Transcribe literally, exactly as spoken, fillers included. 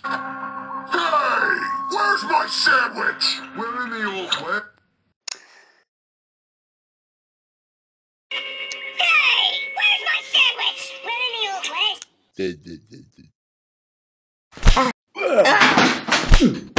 Hey! Where's my sandwich? We're in the old west. Hey! Where's my sandwich? We're in the old west. Ugh.